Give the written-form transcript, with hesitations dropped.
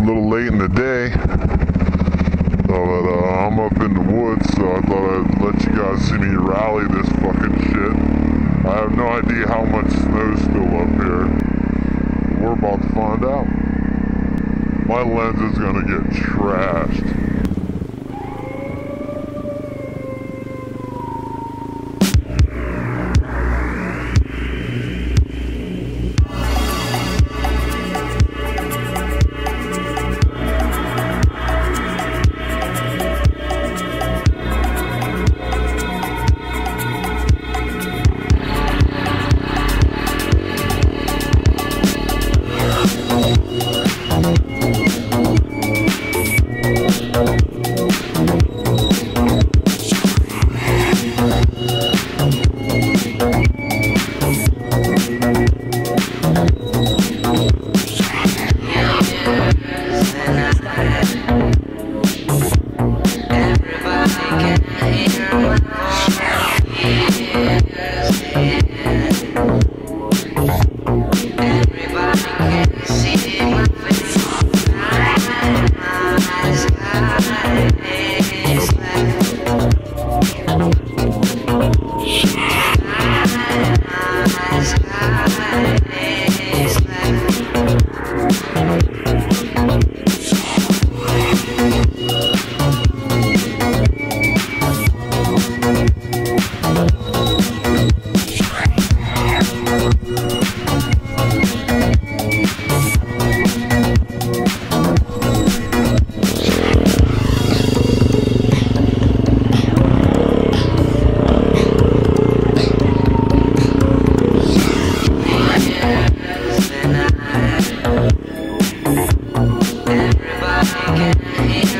little late in the day. But I'm up in the woods, so I thought I'd let you guys see me rally this fucking shit. I have no idea how much snow's still up here. We're about to find out. My lens is gonna get trashed. Everybody can hear